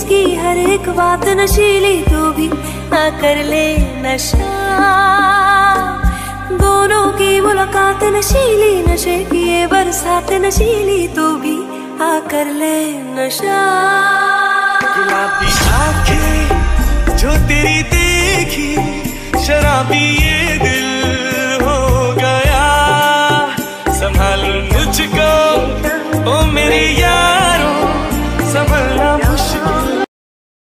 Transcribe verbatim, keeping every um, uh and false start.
की हर एक बात नशीली, तू भी आ कर ले नशा। दोनों की मुलाकात नशीली, नशे की ये बरसात नशीली, तू भी आ कर ले नशा। गुलाबी आंखें जो तेरी देखी, शराबी